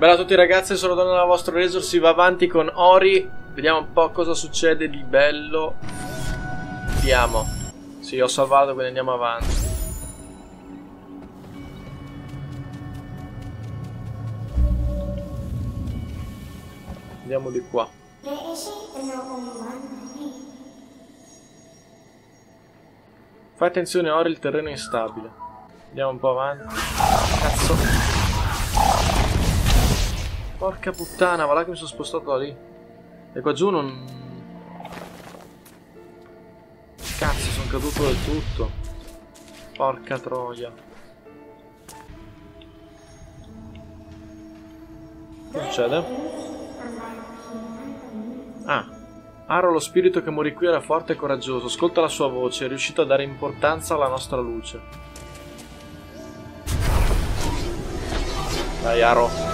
Bella a tutti ragazzi, sono Donne dalla vostra Razor, si va avanti con Ori. Vediamo un po' cosa succede di bello. Andiamo. Sì, ho salvato, quindi andiamo avanti. Andiamo di qua. Fai attenzione Ori, il terreno è instabile. Andiamo un po' avanti. Cazzo. Porca puttana, va là che mi sono spostato da lì. E qua giù non... Cazzo, sono caduto del tutto. Porca troia. Che succede? Ah. Aro, lo spirito che morì qui era forte e coraggioso. Ascolta la sua voce, è riuscito a dare importanza alla nostra luce. Dai, Aro.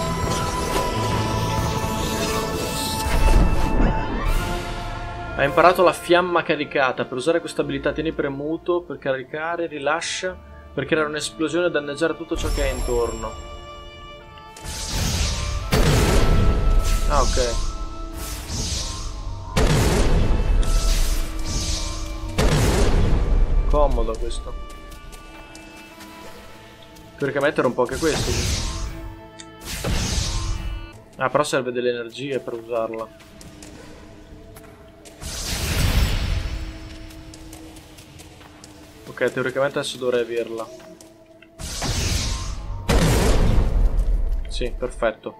Ha imparato la fiamma caricata. Per usare questa abilità tieni premuto per caricare, rilascia per creare un'esplosione e danneggiare tutto ciò che hai intorno. Ah, ok. Comodo questo. Teoricamente era un po' anche questo. Ah, però serve delle energie per usarla. Ok, teoricamente adesso dovrei averla. Sì, perfetto.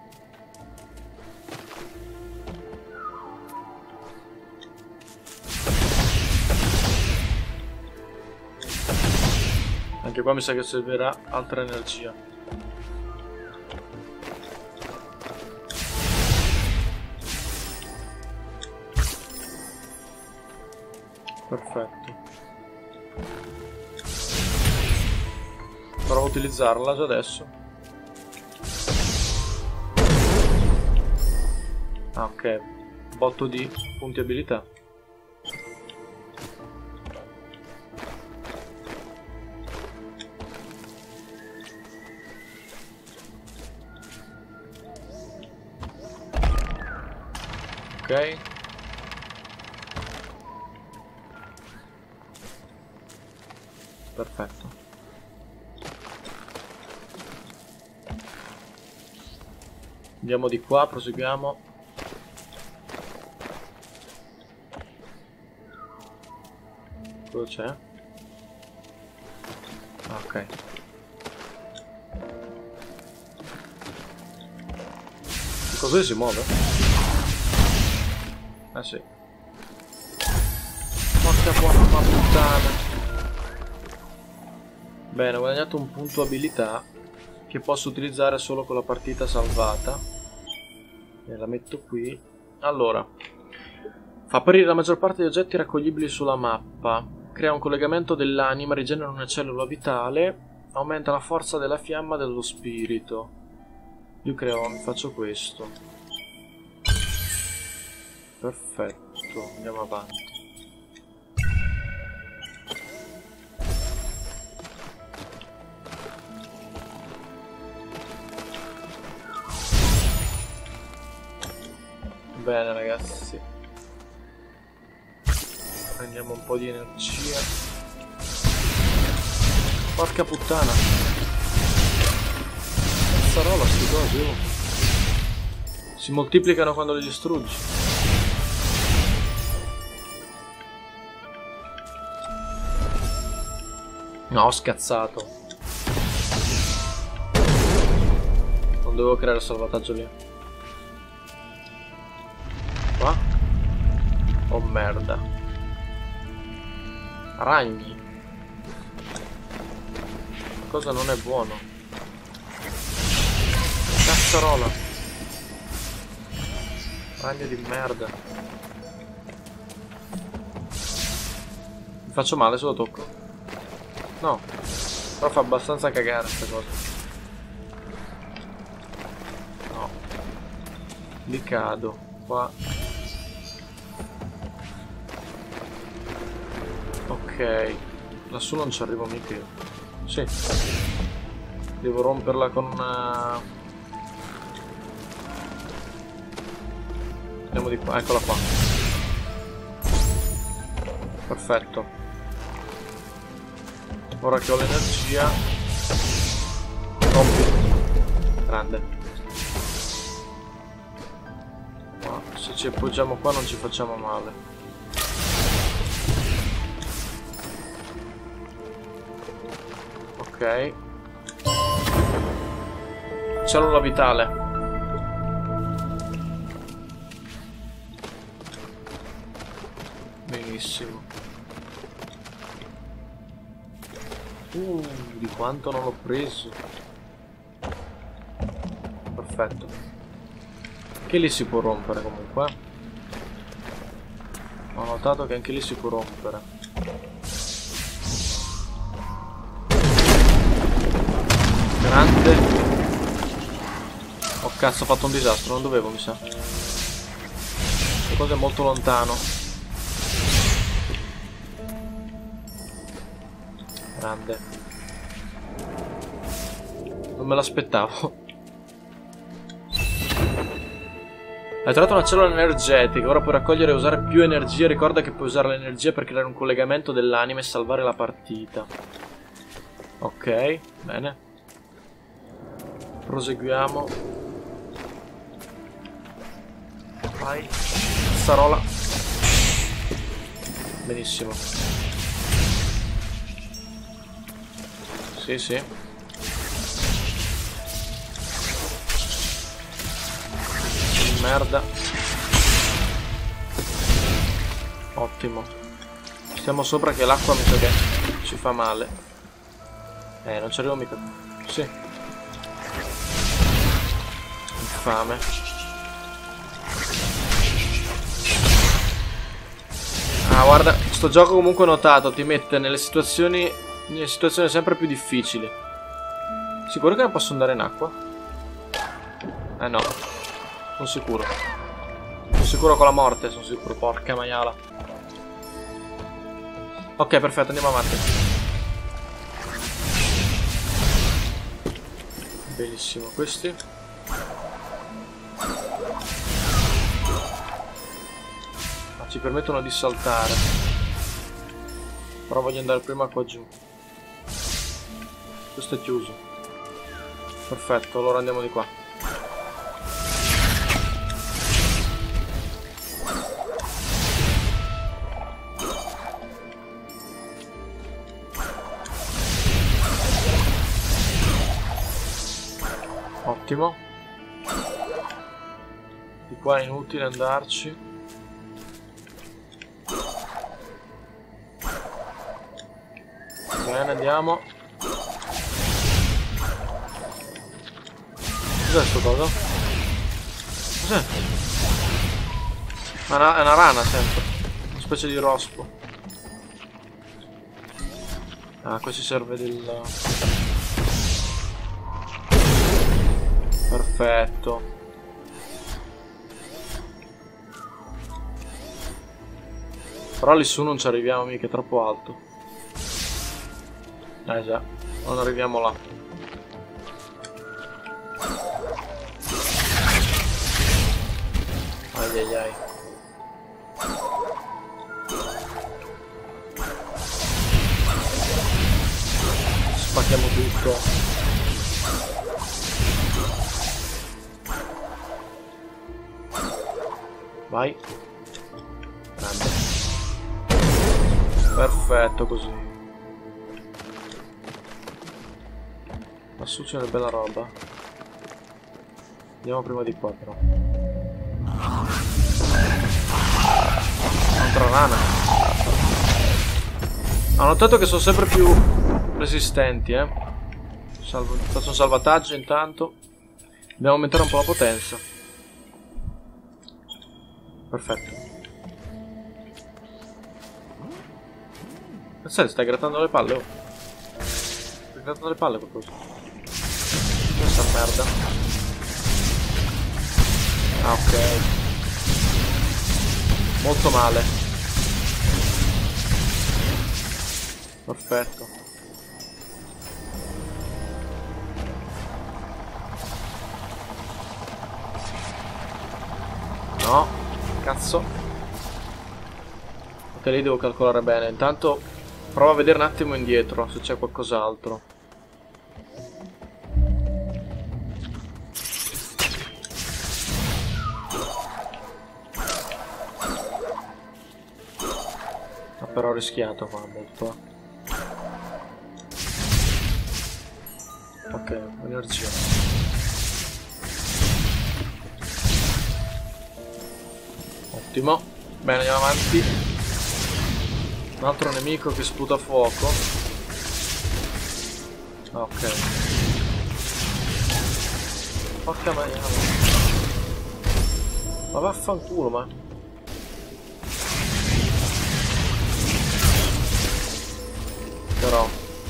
Anche qua mi sa che servirà altra energia. Perfetto. Provo a utilizzarla già adesso. Ah, ok. Botto di punti abilità. Ok. Perfetto. Andiamo di qua, proseguiamo. Cosa c'è? Ah, ok. Cos'è si muove? Ah sì. Porca buona puttana. Bene, ho guadagnato un punto abilità che posso utilizzare solo con la partita salvata. E la metto qui. Allora, fa apparire la maggior parte degli oggetti raccoglibili sulla mappa. Crea un collegamento dell'anima, rigenera una cellula vitale, aumenta la forza della fiamma dello spirito. Io faccio questo. Perfetto, andiamo avanti. Bene ragazzi, prendiamo un po' di energia. Porca puttana, cazzarola sti cosi, oh. Si moltiplicano quando li distruggi. No, ho scazzato. Non dovevo creare il salvataggio lì. Qua? Oh merda. Ragni. Cosa non è buono? Cazzarola. Ragno di merda. Mi faccio male se lo tocco? No. Però fa abbastanza cagare questa cosa. No. Li cado. Qua. Ok, lassù non ci arrivo mica io. Sì. Devo romperla con una... Andiamo di qua, eccola qua. Perfetto. Ora che ho l'energia. Rompi. Grande. No, se ci appoggiamo qua non ci facciamo male. Ok. Cellula vitale. Benissimo. Di quanto non l'ho preso. Perfetto. Anche lì si può rompere comunque. Ho notato che anche lì si può rompere. Grande. Oh cazzo, ho fatto un disastro, non dovevo, mi sa. Questa cosa è molto lontano. Grande. Non me l'aspettavo. Hai trovato una cellula energetica. Ora puoi raccogliere e usare più energia. Ricorda che puoi usare l'energia per creare un collegamento dell'anima e salvare la partita. Ok, bene. Proseguiamo. Vai. Starola. Benissimo. Sì, sì. Merda. Ottimo. Stiamo sopra che l'acqua mi sa che ci fa male. Non ci arrivo mica. Sì. Infame. Ah, guarda, sto gioco comunque ho notato, ti mette nelle situazioni sempre più difficili. Sicuro che non posso andare in acqua? No. Sono sicuro. Sono sicuro con la morte, sono sicuro. Porca maiala. Ok, perfetto, andiamo avanti. Benissimo, questi. Ci permettono di saltare. Però voglio andare prima qua giù. Questo è chiuso. Perfetto, allora andiamo di qua. Ottimo. Di qua è inutile andarci. Bene, andiamo. Cos'è sto coso? Cos'è? È una rana sempre. Una specie di rospo. Ah, qua ci serve del... Perfetto. Però lì su non ci arriviamo mica, è troppo alto. Già, non arriviamo là. Ai ai ai. Spacchiamo tutto. Vai. Grande. Perfetto così. Lassù c'è una bella roba. Andiamo prima di qua però. Un'altra rana. Ho notato che sono sempre più resistenti, Faccio un salvataggio intanto. Dobbiamo aumentare un po' la potenza. Perfetto. Sai, stai grattando le palle, oh. Stai grattando le palle qualcosa. Questa merda. Ah, ok. Molto male. Perfetto. No. cazzo. Ok, lì devo calcolare bene. Intanto provo a vedere un attimo indietro se c'è qualcos'altro. Ma però ho rischiato qua molto. Ok, energia. Ottimo. Bene, andiamo avanti. Un altro nemico che sputa fuoco. Ok. Porca maiala. Ma vaffanculo, ma. Però.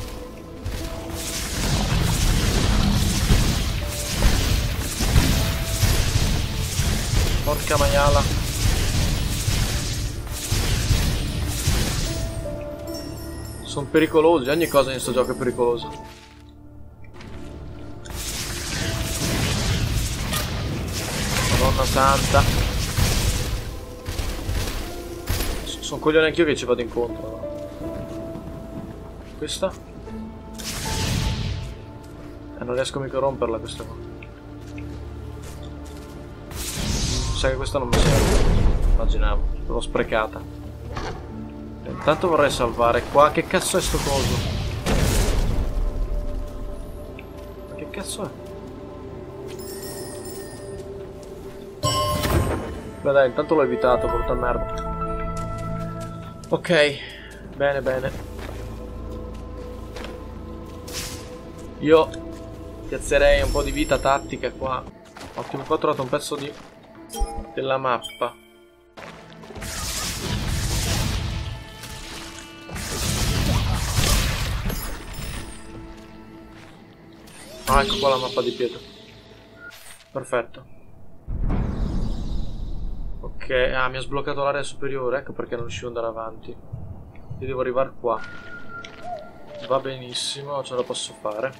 Porca maiala. Sono pericolosi, ogni cosa in questo gioco è pericolosa. Madonna santa. Sono coglione anch'io che ci vado incontro, no? Questa? Non riesco mica a romperla questa qua. Sa che questa non mi serve. Immaginavo, l'ho sprecata. Intanto vorrei salvare qua. Che cazzo è sto coso? Ma che cazzo è? Beh dai, intanto l'ho evitato, brutta merda. Ok, bene bene. Io piazzerei un po' di vita tattica qua. Ottimo, qua ho trovato un pezzo della mappa. Ah, ecco qua la mappa di pietra. Perfetto. Ok, ah, mi ha sbloccato l'area superiore, ecco perché non riuscivo ad andare avanti. Io devo arrivare qua. Va benissimo, ce la posso fare.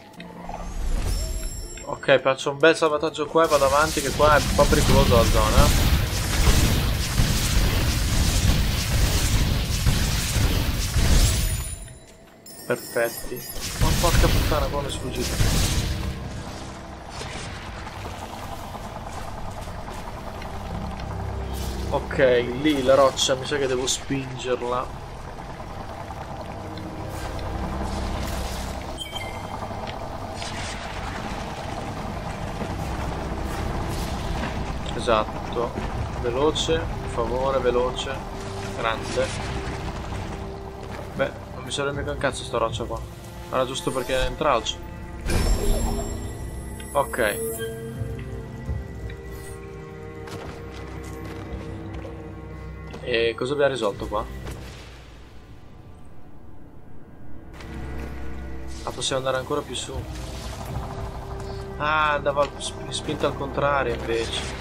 Ok, faccio un bel salvataggio qua e vado avanti, che qua è un po' pericolosa la zona. Perfetti. Ma porca puttana, come è sfuggito. Ok, lì la roccia, mi sa che devo spingerla. Esatto. Veloce, per favore, veloce. Grande. Beh, non mi serve mica un cazzo sta roccia qua. Era giusto perché è un tralcio. Ok. E cosa abbiamo risolto qua? Ah, possiamo andare ancora più su. Ah, andava spinta al contrario invece.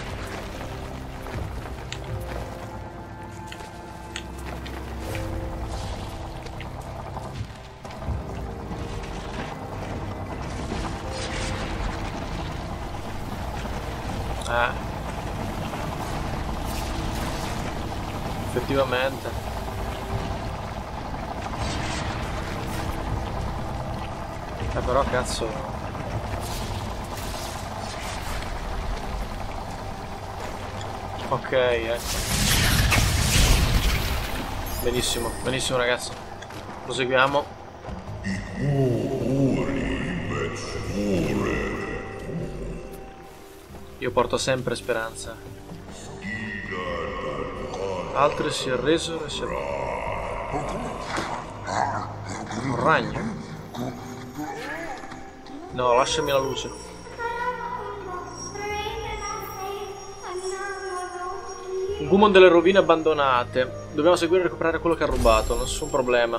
Effettivamente. Però cazzo. Ok, ecco. Benissimo, benissimo ragazzi. Proseguiamo. Io porto sempre speranza. Altri si arresero e si un ragno? No, lasciami la luce. Un Gumon delle rovine abbandonate. Dobbiamo seguire e recuperare quello che ha rubato, nessun problema.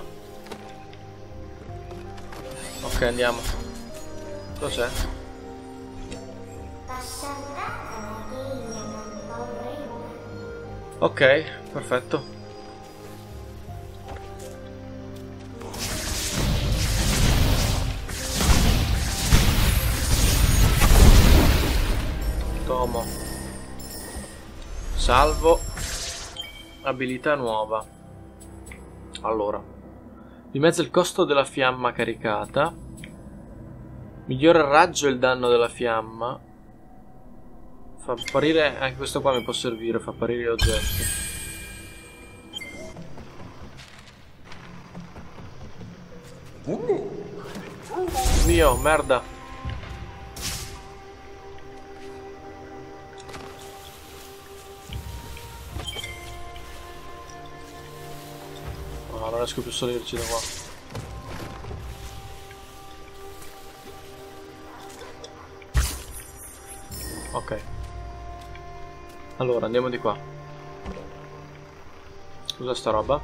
Ok, andiamo. Cosa c'è? Ok, perfetto. Tomo. Salvo. abilità nuova. Allora, dimezza il costo della fiamma caricata, migliora il raggio e il danno della fiamma, fa apparire, anche questo qua mi può servire, fa apparire gli oggetti. Mio, merda. No, non riesco più a salirci da qua. Ok. Allora, andiamo di qua. Cos'è sta roba?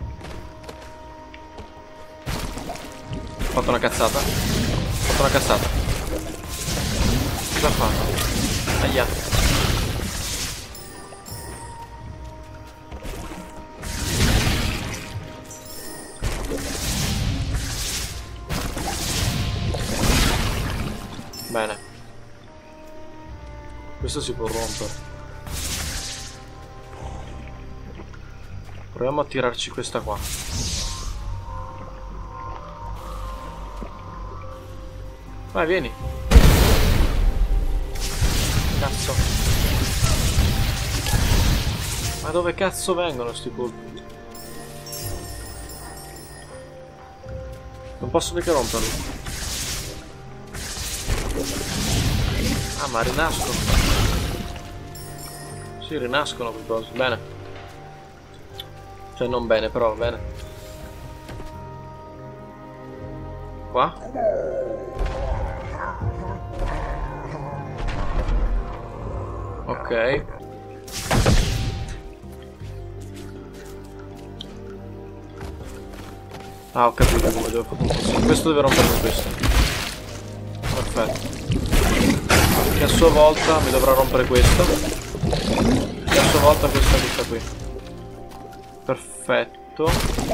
Ho fatto una cazzata. Ho fatto una cazzata. Cosa ha fatto? Aia. Bene. Questo si può rompere. Proviamo a tirarci questa qua. Vai, vieni. Cazzo. Ma dove cazzo vengono sti colpi? Non posso mica romperli. Ah, ma rinascono. Sì, rinascono quei cosi. Bene. Cioè, non bene, però va bene. Qua? Ok. Ah, ho capito come devo fare. Questo deve rompermi questo. Perfetto. Che a sua volta mi dovrà rompere questo. E a sua volta questa qui. Perfetto.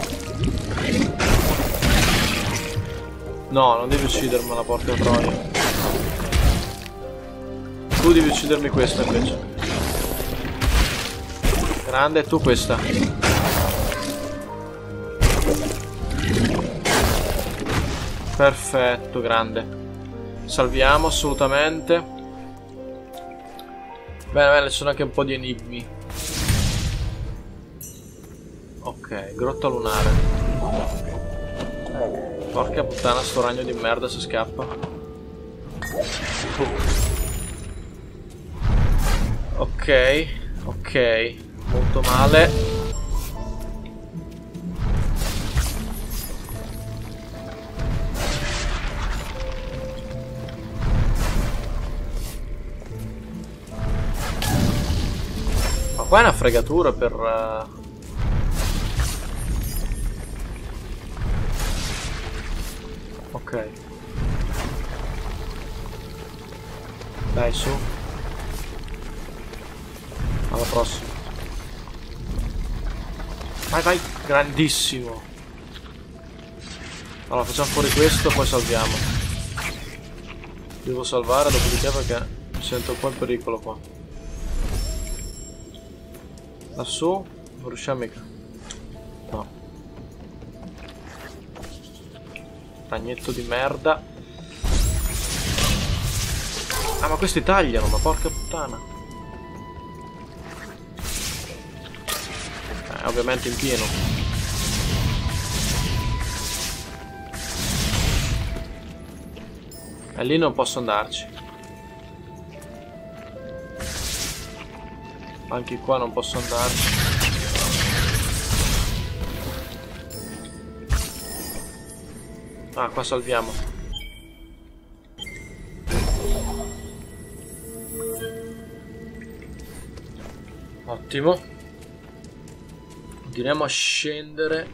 No, non devi uccidermi, la porca troia. Tu devi uccidermi questa invece. Grande, e tu questa. Perfetto, grande. Salviamo assolutamente. Bene, bene, ci sono anche un po' di enigmi. Ok, grotta lunare. Porca puttana, sto ragno di merda si scappa. Ok, ok, molto male. Qua è una fregatura per... Ok. Dai, su. Alla prossima. Vai, vai. Grandissimo. Allora, facciamo fuori questo, poi salviamo. Devo salvare dopodiché perché mi sento un po' in pericolo qua. Lassù non riusciamo mica. No. Ragnetto di merda. Ah, ma questi tagliano, ma porca puttana. Ovviamente in pieno. E lì non posso andarci. Anche qua non posso andarci. Ah, qua salviamo. Ottimo. Continuiamo a scendere.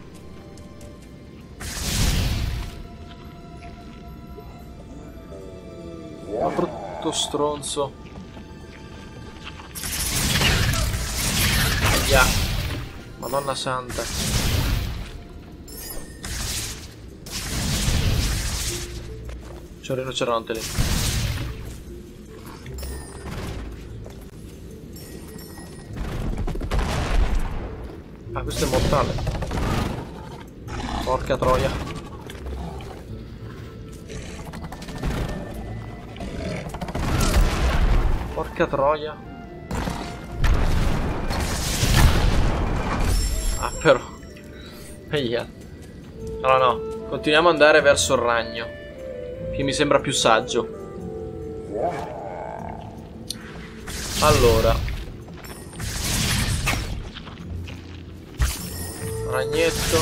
Ma brutto stronzo. Yeah. Madonna santa. C'è un rinoceronte lì. mortale. Porca troia. Porca troia. Ah, però. Eia. No, no. Continuiamo ad andare verso il ragno, che mi sembra più saggio. Allora. Ragnetto.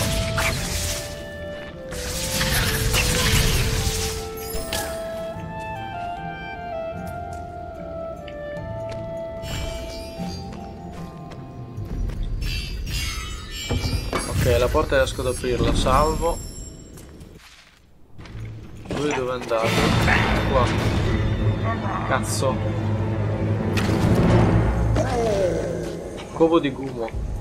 Ok, la porta riesco ad aprirla, salvo. Lui dove è andato? Qua. Cazzo. Covo di Gumo.